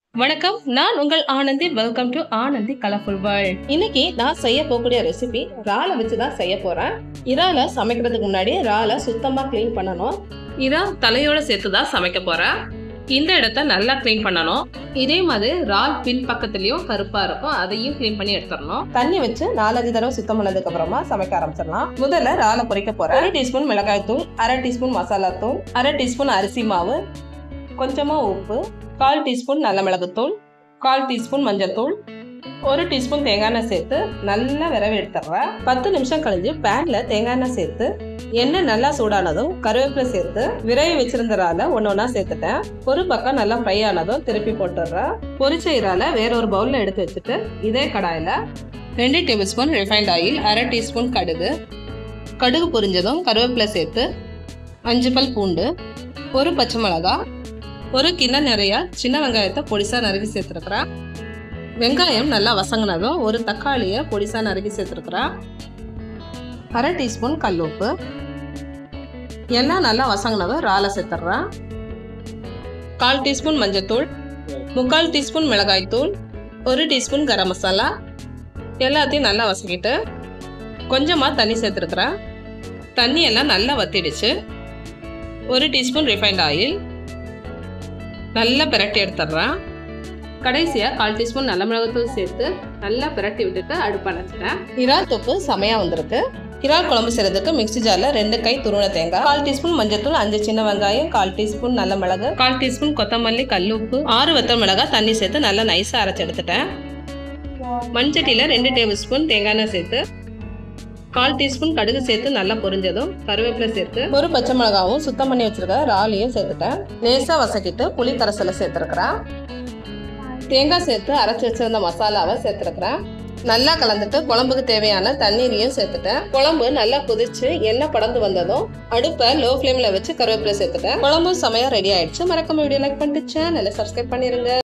வணக்கம், நான் உங்கள் Anandhi. Welcome to Anandhi colourful world. இன்னைக்கு நான் செய்ய போகக்கூடிய ரெசிபி இறாலை வச்சு தான் செய்ய போறேன். இறாலை சமைக்கிறதுக்கு முன்னாடி இறாலை சுத்தமா கிளீன் பண்ணணும். இறால் தலையோட சேர்த்து தான் சமைக்க போறேன். இந்த இடத்த நல்லா கிளீன் பண்ணணும். இதே மாதிரி இறால் பின் பக்கத்துலயும் கருப்பா இருக்கும், அதையும் கிளீன் பண்ணி எடுத்துடணும். தண்ணி வச்சு 4 தடவை சுத்தம் பண்ணதுக்கு அப்புறமா சமைக்க ஆரம்பிச்சிடலாம். முதல்ல இறாலை பொரிக்க போறேன். 1 டீஸ்பூன் மிளகாய் தூள், 1/2 டீஸ்பூன் மசாலா தூள், 1/2 டீஸ்பூன் அரிசி மாவு, கொஞ்சமா உப்பு, 1/4 டீஸ்பூன் நல்ல மிளகுத்தூள், 1/4 டீஸ்பூன் மஞ்சள் தூள், 1 டீஸ்பூன் தேங்காய் எண்ணெய் சேர்த்து நல்லா விரவி எடுத்துடுறேன். 10 நிமிஷம் கழிஞ்சு பேன்ல தேங்காய் எண்ணெய் சேர்த்து எண்ணெய் நல்லா சூடானதும் கருவேப்பிலை சேர்த்து விரவி வச்சிருந்த இறாலை ஒன்னொன்னா சேர்த்துட்டேன். ஒரு பக்கம் நல்லா ஃப்ரை ஆனதும் திருப்பி போட்டுடுறேன். பொரிச்ச இறாலை வேற ஒரு பவுல்ல எடுத்து வச்சுட்டு இதே கடாயில 2 tablespoon refined oil, 1/2 teaspoon கடுகு பொரிஞ்சதும் கருவேப்பிலை சேர்த்து 5 பல் பூண்டு, 1 பச்சை மிளகாய், 1 கிண்ணம் நிறைய சின்ன வெங்காயத்தை பொடிசா நறுக்கி சேர்த்துருக்குறேன். வெங்காயம் நல்லா வசங்கினதும் 1 தக்காளியை பொடிசா நறுக்கி சேர்த்துருக்குறேன். 1/2 டீஸ்பூன் கல் உப்பு. எல்லாம் நல்லா வசங்கினதும் இறாலை சேர்த்துட்றேன். 1/4 டீஸ்பூன் மஞ்சள்-தூள், 3/4 டீஸ்பூன் மிளகாய் தூள், 1 டீஸ்பூன் கரம் மசாலா. எல்லாத்தையும் நல்லா வசக்கிட்டு கொஞ்சமாக தண்ணி சேர்த்துருக்குறேன். தண்ணி எல்லாம் நல்லா வத்திடுச்சு. 1 டீஸ்பூன் ரிஃபைண்ட் ஆயில் நல்லா பிரட்டி எடுத்துடுறேன். கடைசியாக 1/4 டீஸ்பூன் நல்ல மிளகுத்தூள் சேர்த்து நல்லா பிரட்டி விட்டுட்டு அடுப்பு அணைச்சிட்டேன். இறால் தொப்பு செமையாக வந்திருக்கு. இறால் குழம்பு செய்யறதுக்கு மிக்ஸி ஜாரில் 2 கை துருவன தேங்காய், 1/4 டீஸ்பூன் மஞ்சள்-தூள், 5 சின்ன வெங்காயம், 1/4 டீஸ்பூன் நல்ல மிளகு, 1/4 டீஸ்பூன் கொத்தமல்லி, கல்லுப்பு, 6 வத்தல் மிளகாய் தண்ணி சேர்த்து நல்லா நைஸாக அரைச்சி எடுத்துட்டேன். மண்சட்டியில் 2 டேபிள் ஸ்பூன் தேங்காய் எண்ணெய் சேர்த்து 1/4 டீஸ்பூன் கடுகு சேர்த்து நல்லா பொரிஞ்சதும் கருவேப்பிலை சேர்த்து 1 பச்சை மிளகாவும் சுத்தம் பண்ணி வச்சிருக்க இறாலையும் சேர்த்துட்டேன். லேசாக வசக்கிட்டு புளி கரைசலை சேர்த்துருக்குறேன். தேங்காய் சேர்த்து அரைச்சி வச்சிருந்த மசாலாவை சேர்த்துருக்குறேன். நல்லா கலந்துட்டு குழம்புக்கு தேவையான தண்ணீரையும் சேர்த்துட்டேன். குழம்பு நல்லா கொதிச்சு எண்ணெய் படந்து வந்ததும் அடுப்பை லோ ஃப்ளேமில் வச்சு கருவேப்பிலை சேர்த்துட்டேன். குழம்பு செமையாக ரெடி ஆயிடுச்சு. மறக்காம வீடியோ லைக் பண்ணிட்டு சேனலை சப்ஸ்கிரைப் பண்ணிருங்க.